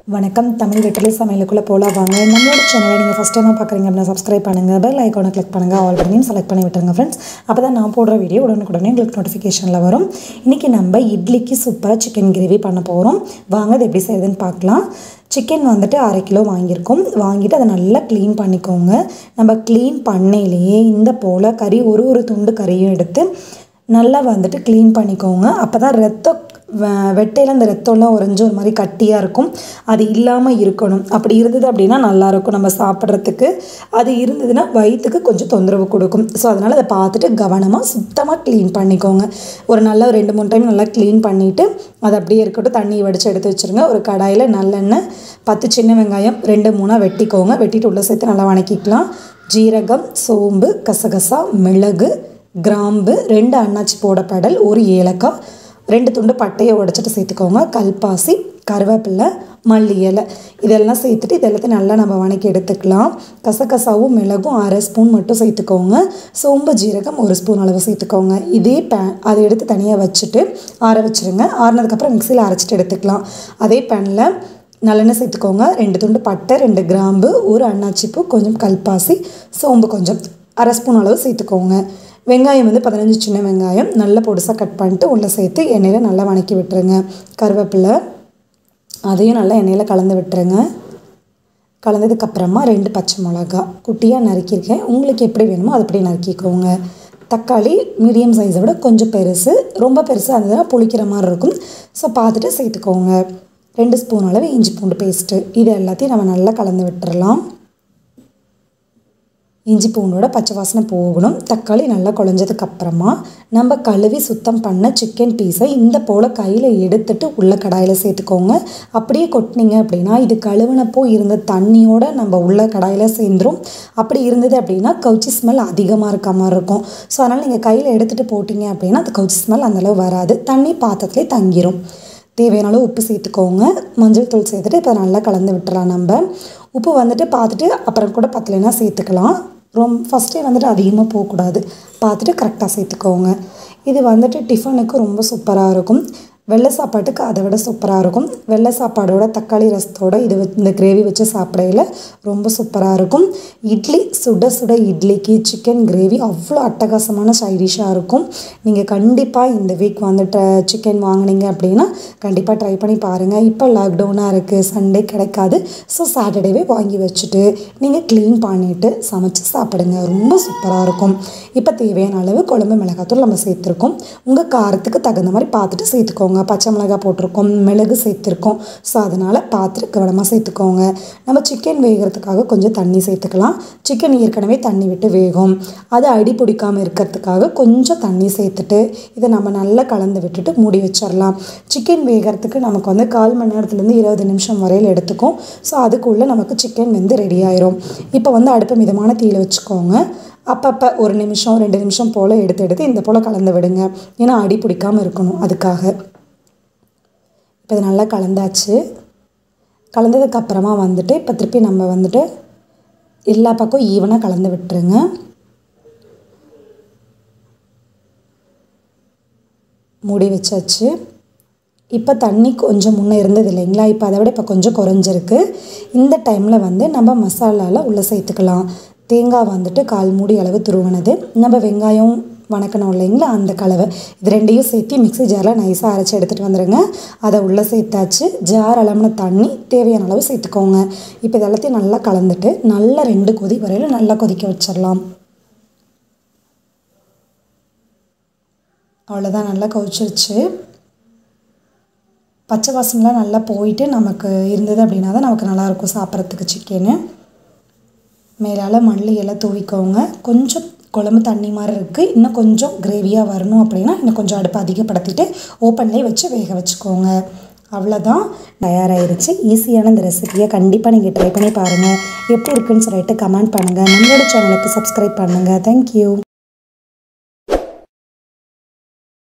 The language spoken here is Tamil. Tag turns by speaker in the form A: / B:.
A: வணக்கம் தமிழ் வெற்றிலை சமையலுக்குள்ளே போகலாம் வாங்க. நம்மளோட சேனலை நீங்கள் ஃபஸ்ட் டைமாக பார்க்குறீங்க அப்படின்னா சப்ஸ்கிரைப் பண்ணுங்கள், பெல் ஐக்கானை கிளிக் பண்ணுங்கள், ஆல் பட்டனையும் செலக்ட் பண்ணி விட்டுருங்க ஃப்ரெண்ட்ஸ். அப்போ தான் நான் போடுற வீடியோ உடனுக்குடனே உங்களுக்கு நோட்டிஃபிகேஷனில் வரும். இன்றைக்கி நம்ம இட்லிக்கு சூப்பராக சிக்கன் கிரேவி பண்ண போகிறோம். வாங்க அது எப்படி செய்யுதுன்னு பார்க்கலாம். சிக்கன் வந்துட்டு 1/2 கிலோ வாங்கியிருக்கோம். வாங்கிட்டு அதை நல்லா க்ளீன் பண்ணிக்கோங்க. நம்ம க்ளீன் பண்ணையிலேயே இந்த போல் கறி ஒரு துண்டு கறியும் எடுத்து நல்லா வந்துட்டு க்ளீன் பண்ணிக்கோங்க. அப்போ தான் வெட்டையில் அந்த ரத்தம்லாம் உறைஞ்சி ஒரு மாதிரி கட்டியாக இருக்கும். அது இல்லாமல் இருக்கணும். அப்படி இருந்தது அப்படின்னா நல்லாயிருக்கும் நம்ம சாப்பிட்றதுக்கு. அது இருந்ததுன்னா வயிற்றுக்கு கொஞ்சம் தொந்தரவு கொடுக்கும். ஸோ அதனால் அதை பார்த்துட்டு கவனமாக சுத்தமாக க்ளீன் பண்ணிக்கோங்க. ஒரு நல்லா 2-3 டைம் நல்லா க்ளீன் பண்ணிவிட்டு அது அப்படியே இருக்கட்டும். தண்ணியை வடித்து எடுத்து வச்சுருங்க. ஒரு கடாயில் நல்லெண்ணெய், 10 சின்ன வெங்காயம் 2-3 வெட்டிக்கோங்க. வெட்டிட்டு உள்ளே சேர்த்து நல்லா வணக்கிக்கலாம். ஜீரகம், சோம்பு, கசகசா, மிளகு, கிராம்பு, 2 அன்னாச்சி போடப்படல், 1 ஏலக்காய், 2 துண்டு பட்டையை உடைச்சிட்டு சேர்த்துக்கோங்க. கல்பாசி, கருவேப்பிலை, மல்லி இலை இதெல்லாம் சேர்த்துட்டு இதெல்லாத்தையும் நல்லா நம்ம வணக்கி எடுத்துக்கலாம். கசகசாவும் மிளகும் 1/2 ஸ்பூன் மட்டும் சேர்த்துக்கோங்க. சோம்பு, ஜீரகம் 1 ஸ்பூன் அளவு சேர்த்துக்கோங்க. இதே அதை எடுத்து தனியாக வச்சுட்டு ஆற வச்சுருங்க. ஆறினதுக்கப்புறம் மிக்சியில் அரைச்சிட்டு எடுத்துக்கலாம். அதே பேனில் நல்லெண்ணெய் சேர்த்துக்கோங்க. 2 துண்டு பட்டை, 2 கிராம்பு, 1 அன்னாச்சிப்பூ, கொஞ்சம் கல்பாசி, சோம்பு கொஞ்சம் 1/2 ஸ்பூன் அளவு சேர்த்துக்கோங்க. வெங்காயம் 15 சின்ன வெங்காயம் நல்லா பொடிசாக கட் பண்ணிட்டு உள்ளே சேர்த்து எண்ணெயில் நல்லா வணக்கி விட்டுருங்க. கருவேப்பிலை அதையும் நல்லா எண்ணெயில் கலந்து விட்டுருங்க. கலந்ததுக்கப்புறமா 2 பச்சை மிளகா குட்டியாக நறுக்கியிருக்கேன். உங்களுக்கு எப்படி வேணுமோ அது அப்படி நறுக்கிக்கோங்க. தக்காளி மீடியம் சைஸை விட கொஞ்சம் பெருசு, ரொம்ப பெருசாக இருந்ததுன்னா புளிக்கிற மாதிரி இருக்கும். ஸோ பார்த்துட்டு சேர்த்துக்கோங்க. 2 ஸ்பூன் அளவு இஞ்சி பூண்டு பேஸ்ட்டு. இது எல்லாத்தையும் நம்ம நல்லா கலந்து விட்டுறலாம். இஞ்சி பூண்டோட பச்சை வாசனை போகணும். தக்காளி நல்லா குழஞ்சதுக்கப்புறமா நம்ம கழுவி சுத்தம் பண்ண சிக்கன் பீஸை இந்த போல் கையில் எடுத்துட்டு உள்ள கடாயில் சேர்த்துக்கோங்க. அப்படியே கொட்டினீங்க அப்படின்னா இது கழுவினப்போ இருந்த தண்ணியோடு நம்ம உள்ள கடாயில் சேர்ந்துடும். அப்படி இருந்தது அப்படின்னா கவுச்சி ஸ்மெல் அதிகமாக இருக்க மாதிரி இருக்கும். ஸோ அதனால் நீங்கள் கையில் எடுத்துகிட்டு போட்டிங்க அப்படின்னா அந்த கவுச்சி ஸ்மெல் அந்தளவு வராது. தண்ணி பாத்திரத்துலேயே தங்கிடும். தேவையான அளவு உப்பு சேர்த்துக்கோங்க. மஞ்சள் தூள் சேர்த்துட்டு இப்போ நல்லா கலந்து விட்டுறலாம். நம்ம உப்பு பார்த்துட்டு அப்புறம் கூட பத்தலைன்னா சேர்த்துக்கலாம். ஃபஸ்ட்டே அதிகமாக போகக்கூடாது. பார்த்துட்டு கரெக்டாக சேர்த்துக்கோங்க. இது டிஃபனுக்கு ரொம்ப சூப்பராக இருக்கும். வெள்ளை சாப்பாட்டுக்கு அதை விட சூப்பராக இருக்கும். வெள்ளை சாப்பாடோட தக்காளி ரசத்தோட இந்த கிரேவி வச்சு சாப்பிடையில் ரொம்ப சூப்பராக இருக்கும். இட்லி சுட சுட இட்லிக்கு சிக்கன் கிரேவி அவ்வளோ அட்டகாசமான சைடிஷாக இருக்கும். நீங்கள் கண்டிப்பாக இந்த வீக் சிக்கன் வாங்கினீங்க அப்படின்னா கண்டிப்பாக ட்ரை பண்ணி பாருங்கள். இப்போ லாக்டவுனாக இருக்குது, சண்டே கிடைக்காது. ஸோ சாட்டர்டேவே வாங்கி வச்சுட்டு நீங்கள் க்ளீன் பண்ணிவிட்டு சமைச்சு சாப்பிடுங்க. ரொம்ப சூப்பராக இருக்கும். இப்போ தேவையான அளவு குழம்பு மிளகாத்தூள் நம்ம சேர்த்துருக்கோம். உங்கள் காரத்துக்கு தகுந்த மாதிரி பார்த்துட்டு சேர்த்துக்கோங்க. பச்சை மிளகாய் போட்டிருக்கோம், மிளகு சேர்த்துருக்கோம். ஸோ அதனால் பார்த்துட்டு கவனமாக சேர்த்துக்கோங்க. நம்ம சிக்கன் வேகிறதுக்காக கொஞ்சம் தண்ணி சேர்த்துக்கலாம். சிக்கன் ஏற்கனவே தண்ணி விட்டு வேகும். அது அடி பிடிக்காமல் இருக்கிறதுக்காக கொஞ்சம் தண்ணி சேர்த்துட்டு இதை நம்ம நல்லா கலந்து விட்டுட்டு மூடி வச்சிடலாம். சிக்கன் வேகிறதுக்கு நமக்கு 1/4 மணி நேரத்துலேருந்து 20 நிமிஷம் வரையில் எடுத்துக்கும். ஸோ அதுக்குள்ளே நமக்கு சிக்கன் ரெடி ஆயிரும். இப்போ அடுப்பை மிதமான தீயில் வச்சுக்கோங்க. அப்பப்போ 1 நிமிஷம் 2 நிமிஷம் போல் எடுத்து இந்த போல் கலந்து விடுங்க. ஏன்னா அடி பிடிக்காமல் இருக்கணும் அதுக்காக. இப்போ இது நல்லா கலந்தாச்சு. கலந்ததுக்கப்புறமா இப்போ திருப்பி நம்ம எல்லா பக்கம் ஈவனாக கலந்து விட்டுருங்க. மூடி வச்சாச்சு. இப்போ தண்ணி கொஞ்சம் முன்னே இருந்தது இல்லைங்களா, இப்போ அதை விட இப்போ கொஞ்சம் குறைஞ்சிருக்கு. இந்த டைமில் நம்ம மசாலாவில் உள்ளே சேர்த்துக்கலாம். தேங்காய் 1/4 மூடி அளவு துருவனது, நம்ம வெங்காயம் வணக்கணும் இல்லைங்களா அந்த கலவை, இது 2ஐயும் சேர்த்து மிக்ஸி ஜாரில் நைஸாக அரைச்சி எடுத்துகிட்டு வந்துடுங்க. அதை உள்ளே சேர்த்தாச்சு. ஜார் அளவுன தண்ணி தேவையான அளவு சேர்த்துக்கோங்க. இப்போ இதெல்லாத்தையும் நல்லா கலந்துட்டு நல்லா 2 கொதி வரையில் நல்லா கொதிக்க வச்சிடலாம். அவ்வளோதான், நல்லா கொதிச்சிருச்சு. பச்சை வாசனைலாம் நல்லா போயிட்டு நமக்கு இருந்தது அப்படின்னா தான் நமக்கு நல்லாயிருக்கும் சாப்பிட்றதுக்கு சிக்கனு. மேலால் மல்லி எல்லாம் தூவிக்கோங்க. கொஞ்சம் குழம்பு தண்ணி மாதிரி இருக்குது. இன்னும் கொஞ்சம் கிரேவியாக வரணும் அப்படின்னா இன்னும் கொஞ்சம் அடுப்பு அதிகப்படுத்திட்டு ஓப்பன்லேயே வச்சு வேக வச்சுக்கோங்க. அவ்வளோதான், தயாராகிருச்சு. ஈஸியான இந்த ரெசிபியை கண்டிப்பாக நீங்கள் ட்ரை பண்ணி பாருங்கள். எப்படி இருக்குன்னு சொல்லிட்டு கமெண்ட் பண்ணுங்கள். நம்மளோட சேனலுக்கு சப்ஸ்கிரைப் பண்ணுங்கள். தேங்க்யூ.